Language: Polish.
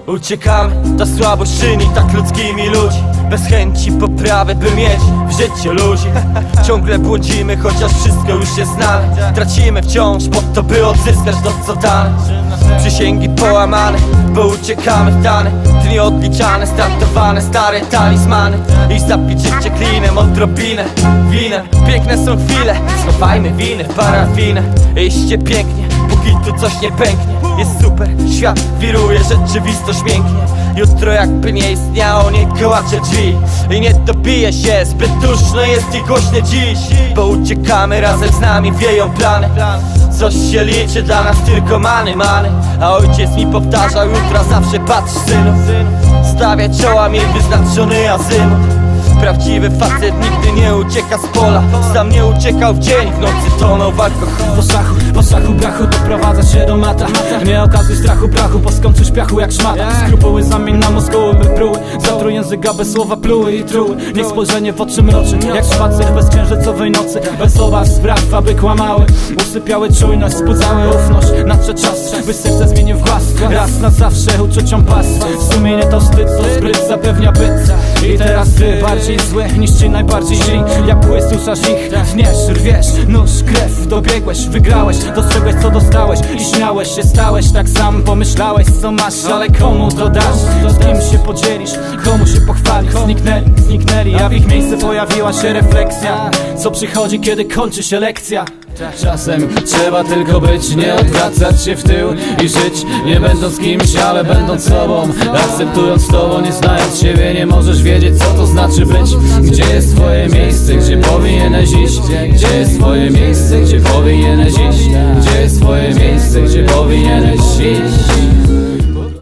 Uciekamy, ta słabość czyni tak ludzkimi ludzi. Bez chęci poprawy, by mieć w życiu ludzi. Ciągle błądzimy, chociaż wszystko już jest znane. Tracimy wciąż po to, by odzyskać to, co dane. Przysięgi połamane, bo uciekamy w dane. Dni odliczane, startowane, stare talizmany. I zapić życie klinem, odrobinę winem. Piękne są chwile, schowajmy winy w parafinę. Iście pięknie, póki tu coś nie pęknie. Jest super, świat wiruje, rzeczywistość mięknie. Jutro jakby nie istniało, nie kołacze drzwi. I nie dobije się, zbyt duszno jest i głośne dziś. Bo uciekamy, razem z nami wieją plany. Coś się liczy dla nas tylko many. A ojciec mi powtarzał, jutra zawsze patrz synu. Stawia czoła, miej wyznaczony azymut. Prawdziwy facet nigdy nie ucieka z pola. Sam nie uciekał w dzień, w nocy tonął w alkoholu. Po szachu brachu doprowadza się do mata. Nie okazuj strachu brachu, bo skończysz piachu jak szmata. Skrupuły zamień na muskuły, by pruły. Zatruj języka, bez słowa pluły i truły. Niech spojrzenie w oczy mroczy, jak szwacer bez księżycowej nocy. Bez obaw spraw, aby kłamały. Usypiały czujność, spudzały ufność. Nadszedł czas, by serce zmienił w głaz. Raz na zawsze uczuciom pas. Sumienie to wstyd, to spryt zapewnia byt. I teraz ty bardziej zły niż ci najbardziej źli. Jak pły suszasz ich, tniesz, rwiesz nóż, krew, dobiegłeś, wygrałeś. Dostrzegłeś co dostałeś i śmiałeś się, stałeś. Tak sam pomyślałeś co masz, ale komu to dasz? Z kim się podzielisz, komu się pochwalisz? Zniknęli, a w ich miejsce pojawiła się refleksja. Co przychodzi, kiedy kończy się lekcja? Czasem trzeba tylko być, nie odwracać się w tył i żyć, nie będąc kimś, ale będąc sobą. Akceptując tobą, nie znając siebie, nie możesz wiedzieć co to znaczy być. Gdzie jest twoje miejsce, gdzie powinieneś iść? Gdzie jest twoje miejsce, gdzie powinieneś iść? Gdzie jest twoje miejsce, gdzie powinieneś iść?